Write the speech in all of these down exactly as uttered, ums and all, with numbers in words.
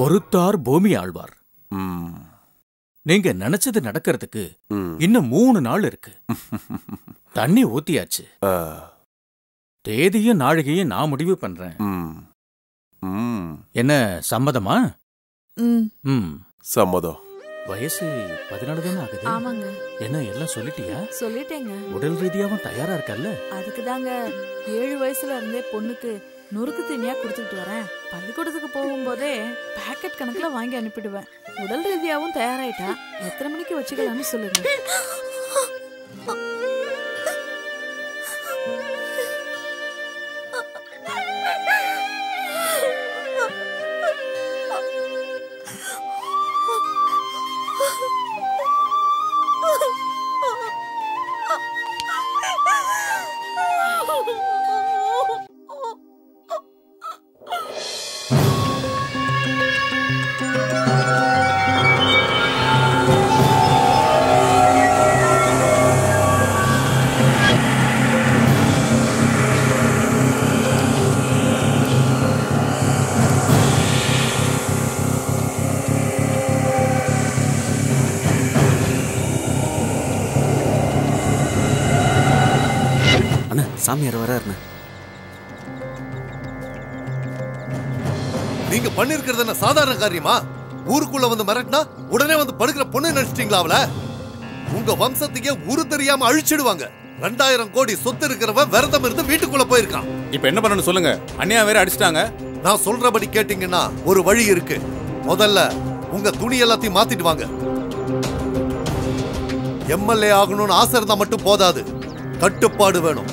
பொறுத்தார் பூமி ஆழ்வார். நீங்க நினைச்சது நடக்கிறதுக்கு இன்னும் மூணு நாள் இருக்கு. தண்ணி ஊத்தியாச்சு. தேதியும் நாழிகையும் நான் முடிவு பண்றேன். என்ன சம்மதமா? சம்மதம். வயசு பதினாலு தானே ஆகுது. ஆமாங்க. என்ன எல்லாம் சொல்லிட்டியா? சொல்லிட்டேங்க. உடல் ரீதியாவும் தயாரா இருக்கல்ல? அதுக்கு தாங்க ஏழு வயசுல இருந்தே பொண்ணுக்கு நொறுக்கு தீனியா கொடுத்துட்டு வரேன். பள்ளிக்கூடத்துக்கு போகும்போதே பேக்கெட் கணக்குல வாங்கி அனுப்பிடுவேன். உடல் ரீதியாவும் தயாராயிட்டா எத்தனை மணிக்கு வச்சுக்கலாம்னு சொல்லுங்க. சாமியார் வராருண்ணா. நீங்க பண்ணிருக்கிறது என்ன சாதாரண காரியமா? ஊருக்குள்ள வந்து மிரட்டினா உடனே வந்து படுக்கிற பொண்ணு நினைச்சிட்டீங்களா? அவள உங்க வம்சத்துக்கே ஊரு தெரியாம அழிச்சிடுவாங்க. ரெண்டாயிரம் கோடி சொத்து இருக்கிறவன் விரதம் இருந்து வீட்டுக்குள்ள போயிருக்கான். இப்ப என்ன பண்ணணும் சொல்லுங்க. அண்ணியா வேற அடிச்சிட்டாங்க. நான் சொல்றபடி கேட்டீங்கன்னா ஒரு வழி இருக்கு. முதல்ல உங்க துணி எல்லாத்தையும் மாத்திட்டு வாங்க. எம்எல்ஏ ஆகணும்னு ஆசை இருந்தா மட்டும் போதாது, கட்டுப்பாடு வேணும்.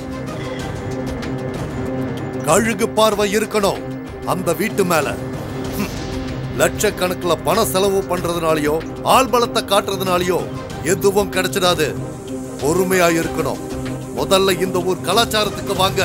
கழுகு பார்வை இருக்கணும் அந்த வீட்டு மேல. லட்சக்கணக்கில் பண செலவு பண்றதுனாலயோ ஆள் பலத்தை காட்டுறதுனாலயோ எதுவும் கிடைச்சிடாது. பொறுமையா இருக்கணும். முதல்ல இந்த ஊர் கலாச்சாரத்துக்கு வாங்க.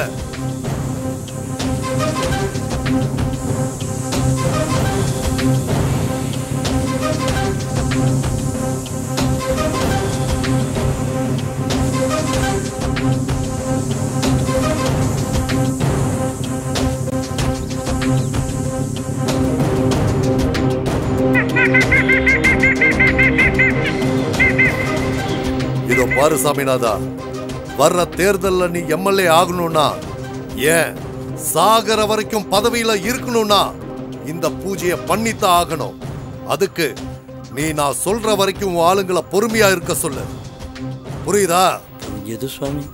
இதோ பாரு சாமிநாதா, வர்ற தேர்தல்ல நீ எம்எல்ஏ ஆகணும்னா, ஏன் சாகர வரைக்கும் பதவியில இருக்கணும்னா இந்த பூஜையை பண்ணித்தான் ஆகணும். அதுக்கு நீ நான் சொல்ற வரைக்கும் ஆளுங்களை பொறுமையா இருக்க சொல்லு. புரியுதா? எது சுவாமி?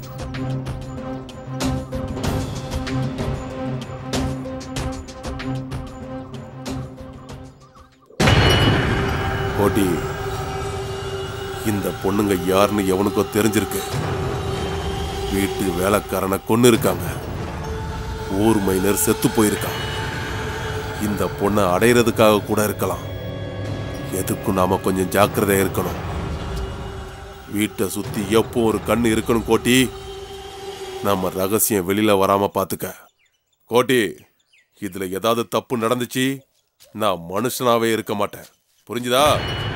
கோட்டி, இந்த பொண்ணுங்க யாருன்னு எவனுக்கோ தெரிஞ்சிருக்கு. வீட்டு வேலைக்காரனை கொன்னு இருக்காங்க. ஊர் மைனர் செத்து போயிருக்கான். இந்த பொண்ணை அடையிறதுக்காக கூட இருக்கலாம். எதுக்கும் நாம கொஞ்சம் ஜாக்கிரதையா இருக்கணும். வீட்டை சுத்தி எப்போ ஒரு கண்ணு இருக்கணும் கோட்டி. நம்ம ரகசியம் வெளியில வராம பாத்துக்க. கோட்டி, இதுல ஏதாவது தப்பு நடந்துச்சு நான் மனுஷனாவே இருக்க மாட்டேன். புரிஞ்சுதா?